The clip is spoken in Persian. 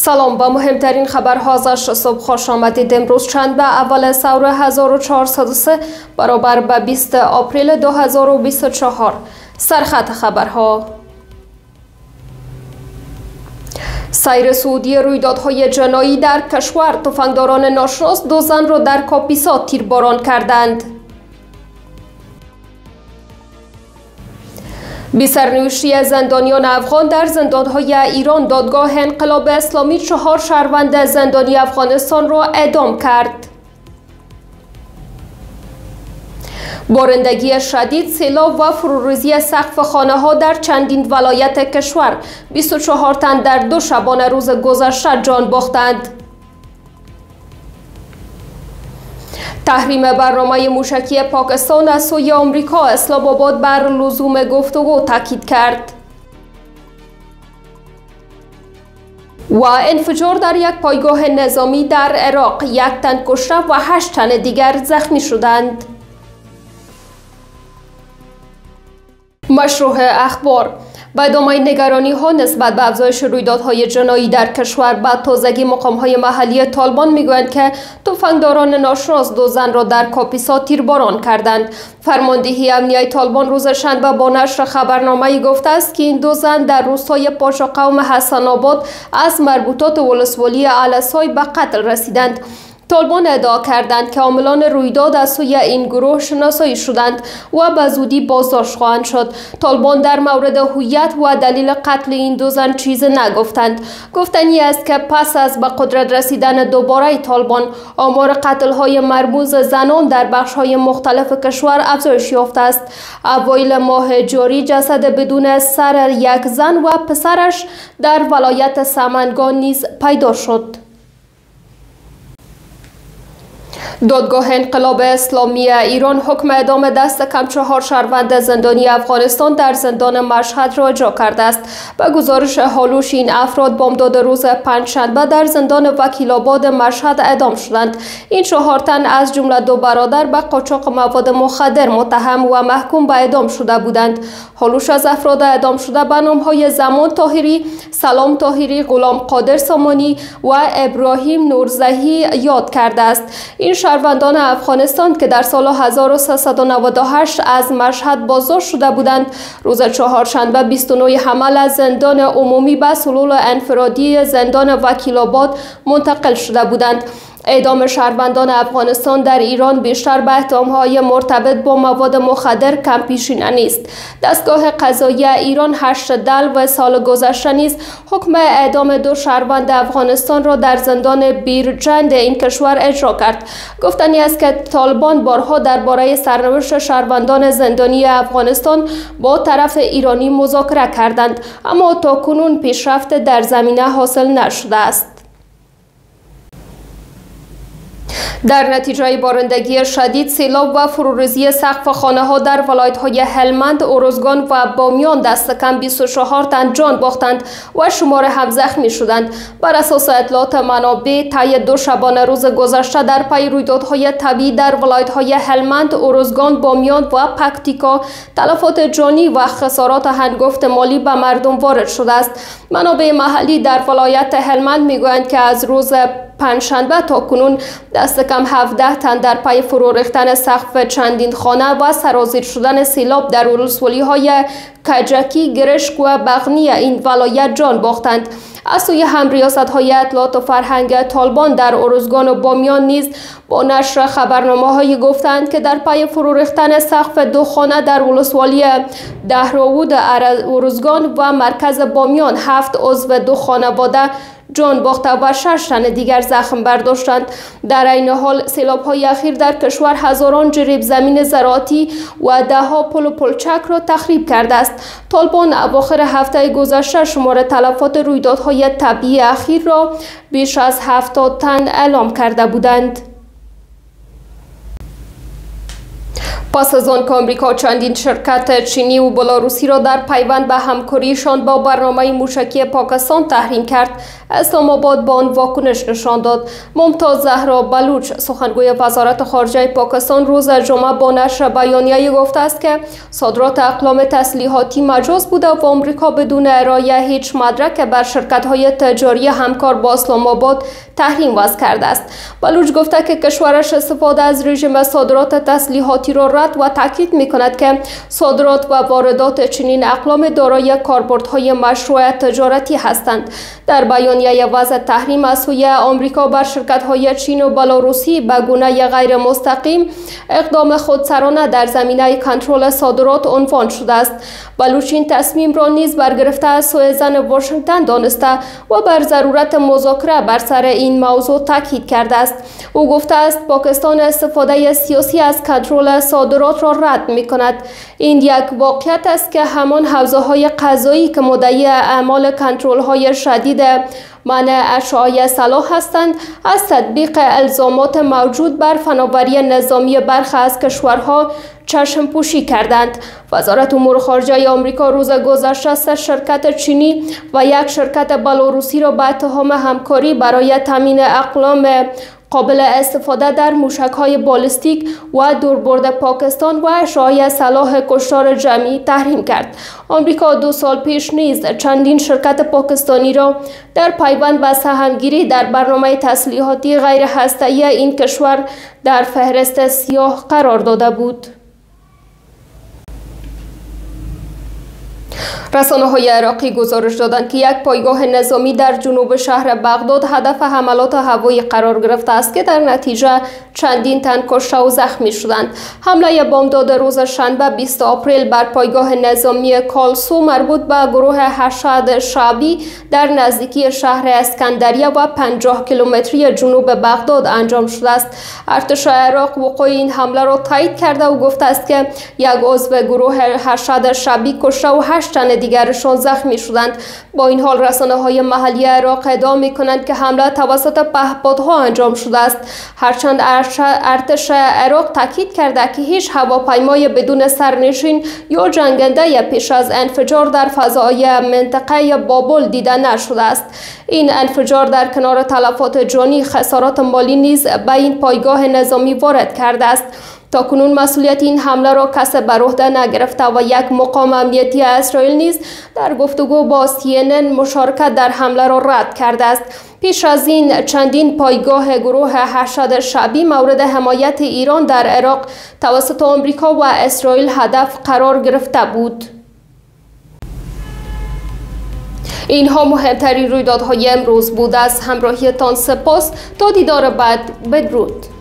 سلام با مهمترین خبرها از صبح خوش آمدید. امروز شنبه اول سور 1403 برابر به 20 آپریل 2024. سرخط خبرها: سیر سعودی رویدادهای جنایی در کشور. تفنگداران ناشناس 2 زن را در کاپیسا تیرباران کردند. بی سرنوشتی زندانیان افغان در زندانهای ایران. دادگاه انقلاب اسلامی 4 شهروند زندانی افغانستان را اعدام کرد. بارندگی شدید، سیلاب و فروریزی سقف خانه‌ها در چندین ولایت کشور. 24 تن در 2 شبانه روز گذشته جان باختند. تحریم برنامه موشکی پاکستان از سوی آمریکا. اسلام آباد بر لزوم گفتگو تاکید کرد. و انفجار در یک پایگاه نظامی در عراق. 1 تن کشته و 8 تن دیگر زخمی شدند. مشروع اخبار: با ادامه نگرانی ها نسبت به افزایش رویدادهای جنایی در کشور، بعد تازگی مقام های محلی طالبان میگویند که تفنگداران ناشناس 2 زن را در کاپیسا تیرباران کردند. فرماندهی امنیه طالبان روز شنبه با نشر خبرنامه‌ای گفته است که این 2 زن در روستای پاشا قوم حسن آباد از مربوطات ولسوالی علسای به قتل رسیدند. طالبان ادعا کردند که عاملان رویداد از سوی این گروه شناسایی شدند و به زودی بازداشت خواهند شد. طالبان در مورد هویت و دلیل قتل این 2 زن چیز نگفتند. گفتنی است که پس از به قدرت رسیدن دوباره طالبان، آمار قتل‌های مرموز زنان در بخش‌های مختلف کشور افزایش یافته است. اوایل ماه جاری جسد بدون سر 1 زن و پسرش در ولایت سمنگان نیز پیدا شد. دادگاه انقلاب اسلامی ایران حکم اعدام دست کم 4 شهروند زندانی افغانستان در زندان مشهد را اجرا کرده است. به گزارش هالوش، این افراد بامداد روز پنجشنبه در زندان وکیل آباد مشهد اعدام شدند. این 4 تن از جمله 2 برادر به قاچاق مواد مخدر متهم و محکوم به اعدام شده بودند. هالوش از افراد اعدام شده به نام‌های زمان طاهری، سلام طاهری، غلام قادر سامانی و ابراهیم نورزهی یاد کرده است. این شهروندان افغانستان که در سال 1398 از مشهد بازداشت شده بودند، روز چهارشنبه 29 حمل از زندان عمومی به سلول انفرادی زندان وکیل آباد منتقل شده بودند. اعدام شهروندان افغانستان در ایران بیشتر به اتهام‌های مرتبط با مواد مخدر کم پیشینه نیست. دستگاه قضایی ایران 8 دلو سال گذشته نیز حکم اعدام 2 شهروند افغانستان را در زندان بیرجند این کشور اجرا کرد. گفتنی است که طالبان بارها درباره سرنوشت شهروندان زندانی افغانستان با طرف ایرانی مذاکره کردند، اما تاکنون پیشرفت در زمینه حاصل نشده است. در نتیجه بارندگی شدید، سیلاب و فروریزی سقف خانه‌ها در ولایت‌های هلمند، اروزگان و بامیان دست کم 24 تن جان باختند و شمار هم زخمی شدند. بر اساس اطلاعات منابع، طی 2 شبانه روز گذشته در پی رویدادهای طبیعی در ولایت‌های هلمند، اروزگان، بامیان و پکتیکا تلفات جانی و خسارات هنگفت مالی به مردم وارد شده است. منابع محلی در ولایت هلمند میگویند که از روز پنجشنبه تا کنون دست کم 17 تن در پی فرو ریختن سقف چندین خانه و سرازیر شدن سیلاب در ولسوالی‌های کجکی، گرشک و بغنی این ولایت جان باختند. از سوی هم ریاست‌های اطلاعات و فرهنگ طالبان در اروزگان و بامیان نیز با نشر خبرنامه‌هایی گفتند که در پی فرو ریختن سقف 2 خانه در ولسوالی دهراود اروزگان و مرکز بامیان 7 عضو 2 خانواده جان باخته و 6 تن دیگر زخم برداشتند. در این حال سیلاب‌های اخیر در کشور هزاران جریب زمین زراعتی و ده‌ها پل و پلچک را تخریب کرده است. طالبان اواخر هفته گذشته شمار تلفات رویدادهای طبیعی اخیر را بیش از 70 تن اعلام کرده بودند. پس از آن که آمریکا چندین شرکت چینی و بلاروسی را در پیوند به همکاریشان با برنامه موشکی پاکستان تحریم کرد، اسلام آباد با آن واکنش نشان داد. ممتاز زهرا بلوچ، سخنگوی وزارت خارجه پاکستان، روز جمعه با نشر بیانیه‌ای گفته است که صادرات اقلام تسلیحاتی مجاز بوده و آمریکا بدون ارائه هیچ مدرک بر شرکت‌های تجاری همکار با اسلام آباد تحریم وضع کرده است. بلوچ گفته که کشورش استفاده از رژیم صادرات تسلیحاتی را رد و تاکید می‌کند که صادرات و واردات چنین اقلام دارای کاربردهای مشروع تجارتی هستند. در بیانیه وضع تحریم از سوی آمریکا بر شرکت‌های چین و بلاروسی به گونه غیر مستقیم اقدام خودسرانه در زمینه کنترل صادرات عنوان شده است. بلوچ این تصمیم را نیز برگرفته از سوی زن واشنگتن دانسته و بر ضرورت مذاکره بر سر این موضوع تاکید کرده است. او گفته است پاکستان استفاده سیاسی از کنترل صادرات را رد می‌کند. این یک واقعیت است که همان حوزه‌های قضایی که مدعی اعمال کنترل‌های شدید منع اشعاع سلاح هستند، از تطبیق الزامات موجود بر فناوری نظامی برخی از کشورها چشم پوشی کردند. وزارت امور خارجه آمریکا روز گذشته 3 شرکت چینی و 1 شرکت بلاروسی را به اتهام همکاری برای تامین اقلام قابل استفاده در موشک‌های بالستیک و دوربرد پاکستان و اشعاع سلاح کشتار جمعی تحریم کرد. آمریکا 2 سال پیش نیز چندین شرکت پاکستانی را در پیوند به سهمگیری در برنامه تسلیحاتی غیر هسته‌ای این کشور در فهرست سیاه قرار داده بود. رسانه‌های عراقی گزارش دادند که یک پایگاه نظامی در جنوب شهر بغداد هدف حملات هوایی قرار گرفته است که در نتیجه چندین تن کشته و زخمی شدند. حمله بامداد روز شنبه 20 آپریل بر پایگاه نظامی کالسو مربوط به گروه حشد شعبی در نزدیکی شهر اسکندریه و 50 کیلومتری جنوب بغداد انجام شده است. ارتش عراق وقوع این حمله را تایید کرده و گفته است که یک عضو گروه حشد شعبی کشته و 8 تن دیگرشان زخمی شدند. با این حال رسانه‌های محلی عراق ادعا می‌کنند که حمله توسط پهپادها انجام شده است. هرچند ارتش عراق تاکید کرده که هیچ هواپیمای بدون سرنشین یا جنگنده پیش از انفجار در فضای منطقه بابل دیده نشده است. این انفجار در کنار تلفات جانی خسارات مالی نیز به این پایگاه نظامی وارد کرده است. تاکنون مسئولیت این حمله را کسی بر عهده نگرفته و یک مقام امنیتی اسرائیل نیز در گفتگو با CNN مشارکت در حمله را رد کرده است. پیش از این چندین پایگاه گروه حشد شعبی مورد حمایت ایران در عراق توسط آمریکا و اسرائیل هدف قرار گرفته بود. اینها مهمترین رویدادهای امروز بود. از همراهیتان سپاس. تا دیدار بعد، بدرود.